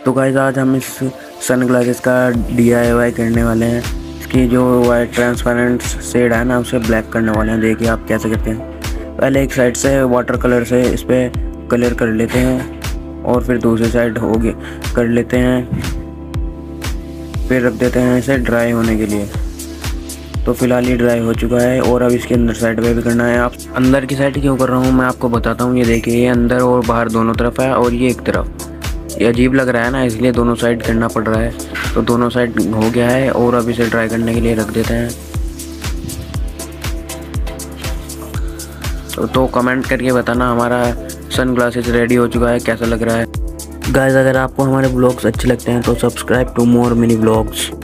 तो गाइस आज हम इस सन ग्लासेस का DIY करने वाले हैं। इसकी जो वाइट ट्रांसपेरेंट शेड है ना उसे ब्लैक करने वाले हैं। देखिए आप कैसे करते हैं। पहले एक साइड से वाटर कलर से इस पर कलर कर लेते हैं और फिर दूसरी साइड हो गए कर लेते हैं, फिर रख देते हैं इसे ड्राई होने के लिए। तो फिलहाल ये ड्राई हो चुका है और अब इसके अंदर साइड पे भी करना है। आप अंदर की साइड क्यों कर रहा हूँ मैं आपको बताता हूँ। ये देखिए ये अंदर और बाहर दोनों तरफ है और ये एक तरफ। ये अजीब लग रहा है ना, इसलिए दोनों साइड करना पड़ रहा है। तो दोनों साइड हो गया है और अब इसे ड्राई करने के लिए रख देते हैं। तो कमेंट करके बताना हमारा सन ग्लासेस रेडी हो चुका है, कैसा लग रहा है। गाइस अगर आपको हमारे ब्लॉग्स अच्छे लगते हैं तो subscribe to more mini blogs.